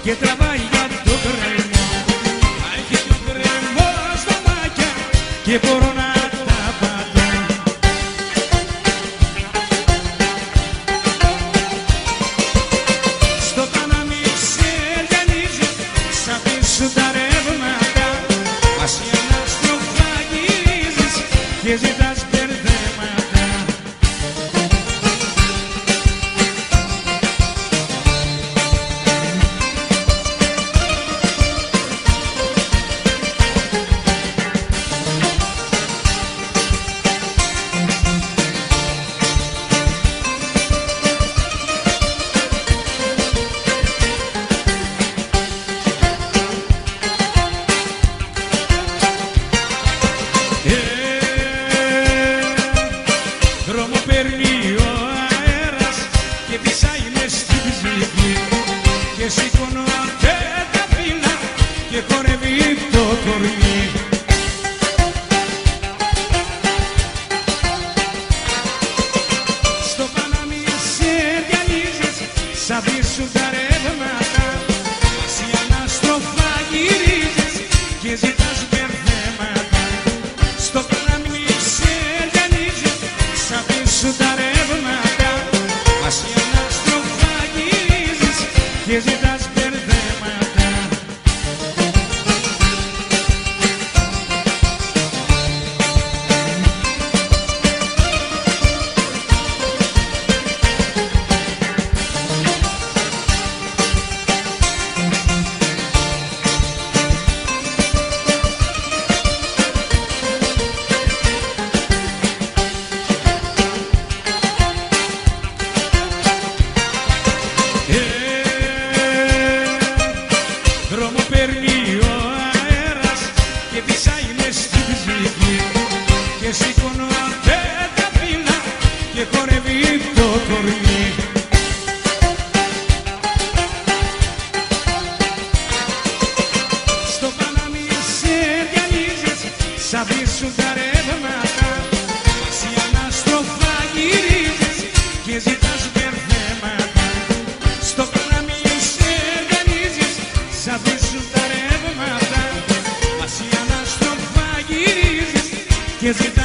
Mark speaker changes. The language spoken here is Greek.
Speaker 1: και τραβάει για το κρεμό. Έχει το κρεμό στα μάτια και μπορώ να τα πατώ. Στο πανάμι σε λιανίζει σαν πίσω τα ρεύματα. Ας η ανάστροφα γυρίζεις και ζητάς μπερδέματα. Δρόμο παίρνει ο αέρας και πισάει μες στην ψυχή και σηκώνω τα φύλλα και χορεύει το κορμί. Στο πανάμι σε διαλύζεις σαν πίσω τα ρεύματα. Ας η ανάστροφα γυρίζεις και ζητάς μπερδέματα. Στο πανάμι σε διαλύζεις σαν πίσω τα ρεύματα. Ας η ανάστροφα γυρίζεις και ζητάς μπερδέματα. Δρόμο παίρνει ο αέρας και πισάει μες στην ψυχή και σηκώνω τα φύλλα και χορεύει το κορμί. Στο πανάμι σε διαλύζεις σαν πίσω τα ρεύματα. Ας η ανάστροφα γυρίζεις και ζητάς μπερδέματα. Στο πανάμι σε διαλύζεις σαν πίσω τα ρεύματα. Ας η ανάστροφα γυρίζεις και ζητάς